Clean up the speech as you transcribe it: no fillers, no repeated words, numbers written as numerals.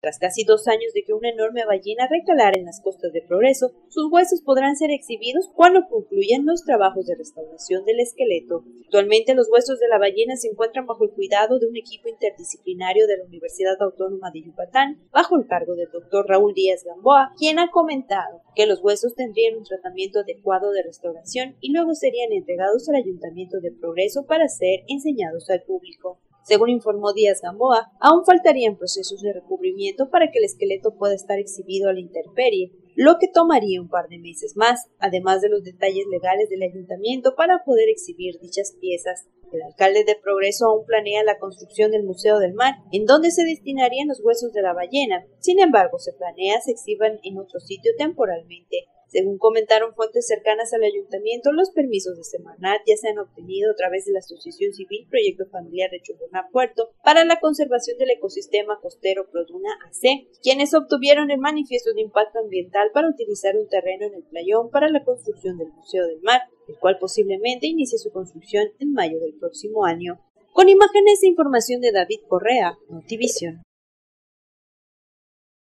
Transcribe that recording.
Tras casi 2 años de que una enorme ballena recalara en las costas de Progreso, sus huesos podrán ser exhibidos cuando concluyan los trabajos de restauración del esqueleto. Actualmente los huesos de la ballena se encuentran bajo el cuidado de un equipo interdisciplinario de la Universidad Autónoma de Yucatán, bajo el cargo del Dr. Raúl Díaz Gamboa, quien ha comentado que los huesos tendrían un tratamiento adecuado de restauración y luego serían entregados al Ayuntamiento de Progreso para ser enseñados al público. Según informó Díaz Gamboa, aún faltarían procesos de recubrimiento para que el esqueleto pueda estar exhibido a la intemperie, lo que tomaría un par de meses más, además de los detalles legales del ayuntamiento para poder exhibir dichas piezas. El alcalde de Progreso aún planea la construcción del Museo del Mar, en donde se destinarían los huesos de la ballena. Sin embargo, se planea se exhiban en otro sitio temporalmente. Según comentaron fuentes cercanas al ayuntamiento, los permisos de Semarnat ya se han obtenido a través de la Asociación Civil Proyecto Familiar de Chuburná Puerto para la conservación del ecosistema costero Produna AC, quienes obtuvieron el manifiesto de impacto ambiental para utilizar un terreno en el playón para la construcción del Museo del Mar, el cual posiblemente inicie su construcción en mayo del próximo año. Con imágenes e información de David Correa, Notivisión.